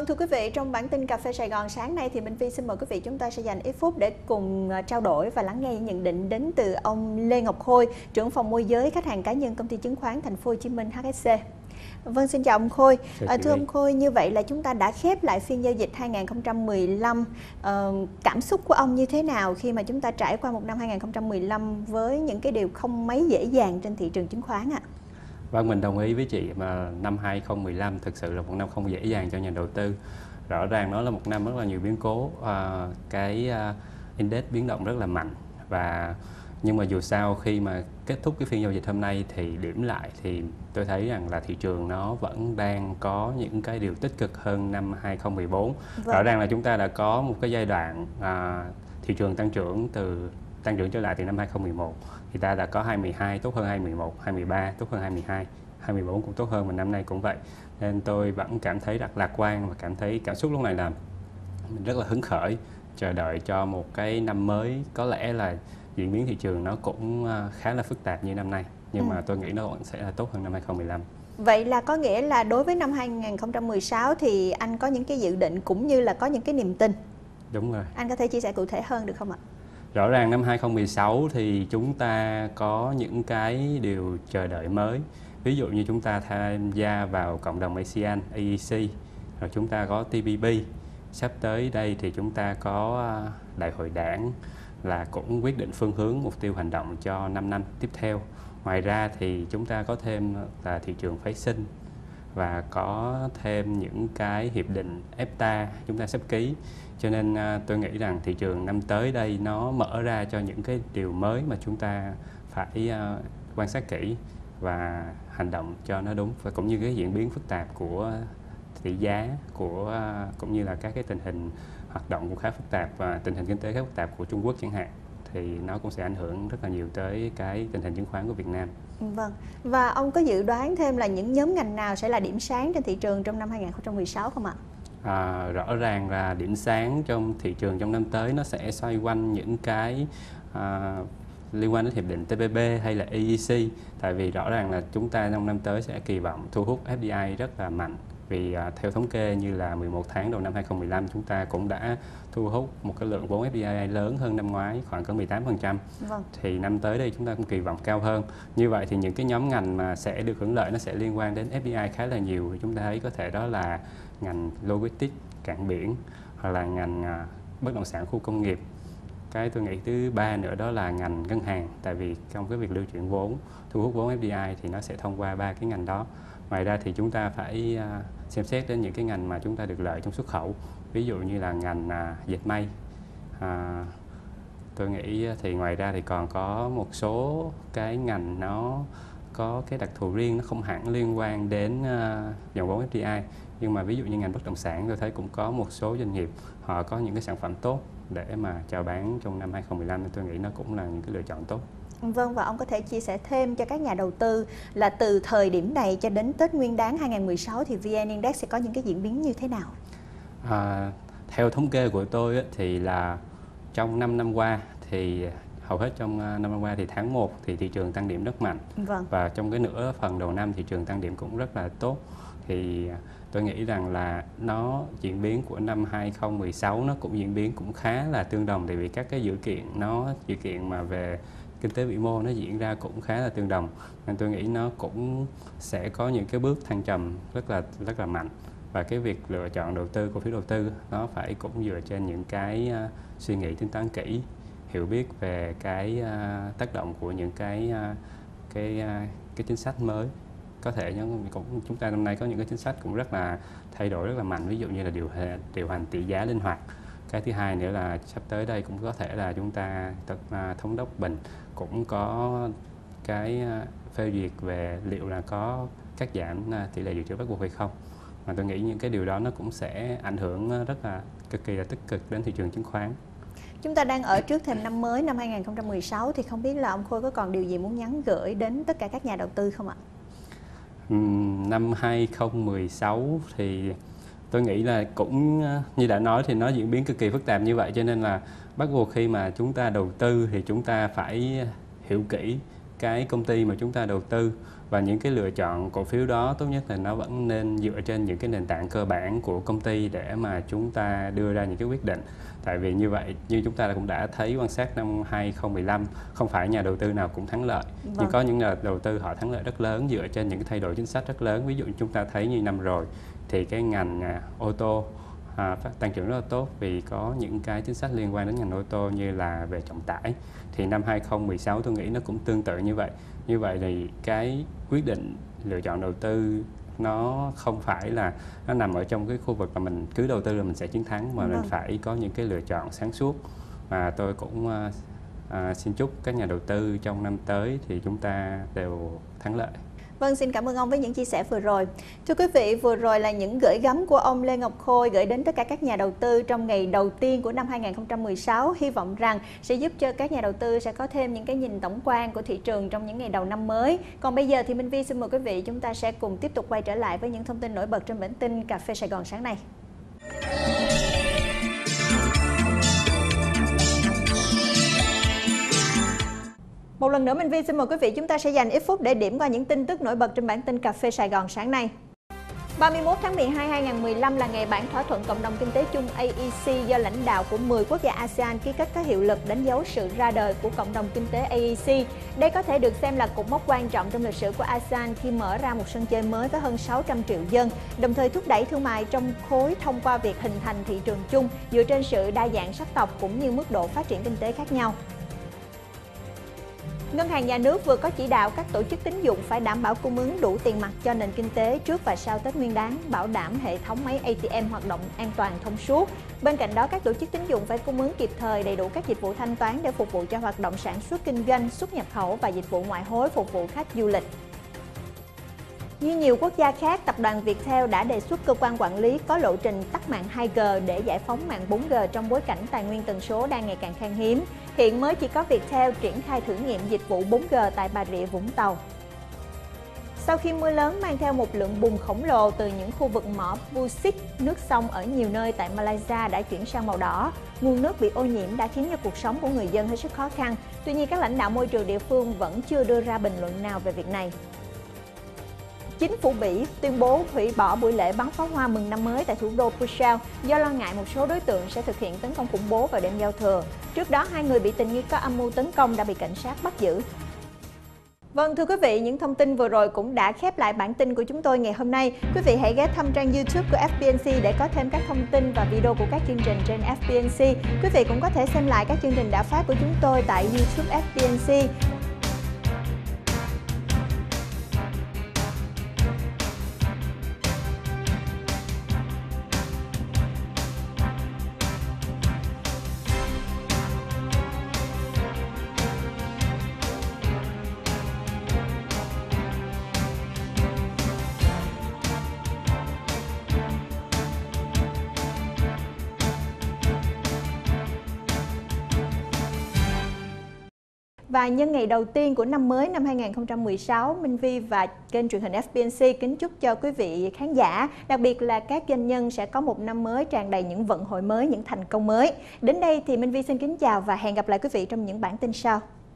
thưa quý vị, trong bản tin Cà phê Sài Gòn sáng nay thì Minh Phi xin mời quý vị chúng ta sẽ dành ít phút để cùng trao đổi và lắng nghe những nhận định đến từ ông Lê Ngọc Khôi, trưởng phòng môi giới khách hàng cá nhân công ty chứng khoán Thành phố Hồ Chí Minh HSC. Vâng, xin chào ông Khôi. Thưa ông Khôi, như vậy là chúng ta đã khép lại phiên giao dịch 2015. Cảm xúc của ông như thế nào khi mà chúng ta trải qua một năm 2015 với những cái điều không mấy dễ dàng trên thị trường chứng khoán ạ? Vâng, mình đồng ý với chị, mà năm 2015 thực sự là một năm không dễ dàng cho nhà đầu tư. Rõ ràng nó là một năm rất là nhiều biến cố, index biến động rất là mạnh, nhưng mà dù sao khi mà kết thúc cái phiên giao dịch hôm nay thì điểm lại thì tôi thấy rằng là thị trường nó vẫn đang có những cái điều tích cực hơn năm 2014. Rõ ràng là chúng ta đã có một cái giai đoạn thị trường tăng trưởng trở lại từ năm 2011. Thì ta đã có 2012 tốt hơn 2011, 2013 tốt hơn 2022, 2014 cũng tốt hơn, và năm nay cũng vậy. Nên tôi vẫn cảm thấy rất lạc quan và cảm thấy cảm xúc lúc này là mình rất là hứng khởi, chờ đợi cho một cái năm mới có lẽ là diễn biến thị trường nó cũng khá là phức tạp như năm nay, nhưng mà tôi nghĩ nó vẫn sẽ là tốt hơn năm 2015. Vậy là có nghĩa là đối với năm 2016 thì anh có những cái dự định cũng như là có những cái niềm tin. Đúng rồi. Anh có thể chia sẻ cụ thể hơn được không ạ? Rõ ràng năm 2016 thì chúng ta có những cái điều chờ đợi mới. Ví dụ như chúng ta tham gia vào cộng đồng ASEAN, AEC, rồi chúng ta có TPP. Sắp tới đây thì chúng ta có đại hội đảng là cũng quyết định phương hướng mục tiêu hành động cho 5 năm tiếp theo. Ngoài ra thì chúng ta có thêm là thị trường phái sinh và có thêm những cái hiệp định EFTA chúng ta sắp ký. Cho nên tôi nghĩ rằng thị trường năm tới đây nó mở ra cho những cái điều mới mà chúng ta phải quan sát kỹ và hành động cho nó đúng, và cũng như cái diễn biến phức tạp của tỷ giá cũng như là các cái tình hình hoạt động cũng khá phức tạp, và tình hình kinh tế khá phức tạp của Trung Quốc chẳng hạn, thì nó cũng sẽ ảnh hưởng rất là nhiều tới cái tình hình chứng khoán của Việt Nam. Vâng. Và ông có dự đoán thêm là những nhóm ngành nào sẽ là điểm sáng trên thị trường trong năm 2016 không ạ? Rõ ràng là điểm sáng trong thị trường trong năm tới nó sẽ xoay quanh những cái liên quan đến hiệp định TPP hay là EEC. Tại vì rõ ràng là chúng ta trong năm tới sẽ kỳ vọng thu hút FDI rất là mạnh. Vì theo thống kê như là 11 tháng đầu năm 2015 chúng ta cũng đã thu hút một cái lượng vốn FDI lớn hơn năm ngoái khoảng cỡ 18%. Vâng. Thì năm tới đây chúng ta cũng kỳ vọng cao hơn. Như vậy thì những cái nhóm ngành mà sẽ được hưởng lợi nó sẽ liên quan đến FDI khá là nhiều. Chúng ta thấy có thể đó là ngành logistics, cảng biển, hoặc là ngành bất động sản khu công nghiệp. Cái tôi nghĩ thứ ba nữa đó là ngành ngân hàng, tại vì trong cái việc lưu chuyển vốn, thu hút vốn FDI thì nó sẽ thông qua ba cái ngành đó. Ngoài ra thì chúng ta phải xem xét đến những cái ngành mà chúng ta được lợi trong xuất khẩu, ví dụ như là ngành dệt may. Tôi nghĩ thì ngoài ra thì còn có một số cái ngành nó có cái đặc thù riêng, nó không hẳn liên quan đến dòng vốn FDI, nhưng mà ví dụ như ngành bất động sản tôi thấy cũng có một số doanh nghiệp họ có những cái sản phẩm tốt để mà chào bán trong năm 2015, nên tôi nghĩ nó cũng là những cái lựa chọn tốt. Vâng, và ông có thể chia sẻ thêm cho các nhà đầu tư là từ thời điểm này cho đến Tết Nguyên đán 2016 thì VN Index sẽ có những cái diễn biến như thế nào? Theo thống kê của tôi thì là trong 5 năm qua thì hầu hết trong 5 năm qua thì tháng 1 thì thị trường tăng điểm rất mạnh. Vâng. Và trong cái nửa phần đầu năm thị trường tăng điểm cũng rất là tốt. Thì tôi nghĩ rằng là nó diễn biến của năm 2016 nó cũng diễn biến cũng khá là tương đồng, tại vì các cái dự kiện mà về kinh tế vĩ mô nó diễn ra cũng khá là tương đồng, nên tôi nghĩ nó cũng sẽ có những cái bước thăng trầm rất là mạnh. Và cái việc lựa chọn đầu tư, cổ phiếu đầu tư nó phải cũng dựa trên những cái suy nghĩ tính toán kỹ, hiểu biết về cái tác động của những cái chính sách mới. Có thể chúng ta năm nay có những cái chính sách cũng rất là thay đổi rất là mạnh, ví dụ như là điều hành tỷ giá linh hoạt. Cái thứ hai nữa là sắp tới đây cũng có thể là chúng ta thống đốc Bình cũng có cái phê duyệt về liệu là có cắt giảm tỷ lệ dự trữ bắt buộc hay không. Mà tôi nghĩ những cái điều đó nó cũng sẽ ảnh hưởng cực kỳ là tích cực đến thị trường chứng khoán. Chúng ta đang ở trước thềm năm mới năm 2016 thì không biết là ông Khôi có còn điều gì muốn nhắn gửi đến tất cả các nhà đầu tư không ạ? Năm 2016 thì tôi nghĩ là cũng như đã nói thì nó diễn biến cực kỳ phức tạp như vậy, cho nên là bắt buộc khi mà chúng ta đầu tư thì chúng ta phải hiểu kỹ cái công ty mà chúng ta đầu tư, và những cái lựa chọn cổ phiếu đó tốt nhất là nó vẫn nên dựa trên những cái nền tảng cơ bản của công ty để mà chúng ta đưa ra những cái quyết định. Tại vì như vậy, như chúng ta cũng đã thấy quan sát năm 2015, không phải nhà đầu tư nào cũng thắng lợi. Nhưng có những nhà đầu tư họ thắng lợi rất lớn dựa trên những cái thay đổi chính sách rất lớn. Ví dụ chúng ta thấy như năm rồi thì cái ngành ô tô tăng trưởng rất là tốt vì có những cái chính sách liên quan đến ngành ô tô như là về trọng tải. Thì năm 2016 tôi nghĩ nó cũng tương tự như vậy. Như vậy thì cái quyết định lựa chọn đầu tư nó không phải là nó nằm ở trong cái khu vực là mình cứ đầu tư là mình sẽ chiến thắng, mà mình phải có những cái lựa chọn sáng suốt. Và tôi cũng xin chúc các nhà đầu tư trong năm tới thì chúng ta đều thắng lợi. Vâng, xin cảm ơn ông với những chia sẻ vừa rồi. Thưa quý vị, vừa rồi là những gửi gắm của ông Lê Ngọc Khôi gửi đến tất cả các nhà đầu tư trong ngày đầu tiên của năm 2016. Hy vọng rằng sẽ giúp cho các nhà đầu tư sẽ có thêm những cái nhìn tổng quan của thị trường trong những ngày đầu năm mới. Còn bây giờ thì Minh Vi xin mời quý vị chúng ta sẽ cùng tiếp tục quay trở lại với những thông tin nổi bật trên bản tin Cà phê Sài Gòn sáng nay. Một lần nữa Minh Vi xin mời quý vị chúng ta sẽ dành ít phút để điểm qua những tin tức nổi bật trên bản tin Cà phê Sài Gòn sáng nay. 31 tháng 12 2015 là ngày bản thỏa thuận cộng đồng kinh tế chung AEC do lãnh đạo của 10 quốc gia ASEAN ký kết có hiệu lực, đánh dấu sự ra đời của cộng đồng kinh tế AEC. Đây có thể được xem là cột mốc quan trọng trong lịch sử của ASEAN khi mở ra một sân chơi mới với hơn 600 triệu dân, đồng thời thúc đẩy thương mại trong khối thông qua việc hình thành thị trường chung dựa trên sự đa dạng sắc tộc cũng như mức độ phát triển kinh tế khác nhau. Ngân hàng Nhà nước vừa có chỉ đạo các tổ chức tín dụng phải đảm bảo cung ứng đủ tiền mặt cho nền kinh tế trước và sau Tết Nguyên đán, bảo đảm hệ thống máy ATM hoạt động an toàn thông suốt. Bên cạnh đó, các tổ chức tín dụng phải cung ứng kịp thời đầy đủ các dịch vụ thanh toán để phục vụ cho hoạt động sản xuất kinh doanh, xuất nhập khẩu và dịch vụ ngoại hối phục vụ khách du lịch. Như nhiều quốc gia khác, tập đoàn Viettel đã đề xuất cơ quan quản lý có lộ trình tắt mạng 2G để giải phóng mạng 4G trong bối cảnh tài nguyên tần số đang ngày càng khan hiếm. Hiện mới chỉ có Viettel triển khai thử nghiệm dịch vụ 4G tại Bà Rịa, Vũng Tàu. Sau khi mưa lớn mang theo một lượng bùn khổng lồ từ những khu vực mỏ bauxit, nước sông ở nhiều nơi tại Malaysia đã chuyển sang màu đỏ. Nguồn nước bị ô nhiễm đã khiến cho cuộc sống của người dân hết sức khó khăn. Tuy nhiên, các lãnh đạo môi trường địa phương vẫn chưa đưa ra bình luận nào về việc này. Chính phủ Bỉ tuyên bố hủy bỏ buổi lễ bắn pháo hoa mừng năm mới tại thủ đô Brussels do lo ngại một số đối tượng sẽ thực hiện tấn công khủng bố vào đêm giao thừa. Trước đó, 2 người bị tình nghi có âm mưu tấn công đã bị cảnh sát bắt giữ. Vâng, thưa quý vị, những thông tin vừa rồi cũng đã khép lại bản tin của chúng tôi ngày hôm nay. Quý vị hãy ghé thăm trang YouTube của FBNC để có thêm các thông tin và video của các chương trình trên FBNC. Quý vị cũng có thể xem lại các chương trình đã phát của chúng tôi tại YouTube FBNC. Và nhân ngày đầu tiên của năm mới năm 2016, Minh Vi và kênh truyền hình FBNC kính chúc cho quý vị khán giả, đặc biệt là các doanh nhân sẽ có một năm mới tràn đầy những vận hội mới, những thành công mới. Đến đây thì Minh Vi xin kính chào và hẹn gặp lại quý vị trong những bản tin sau.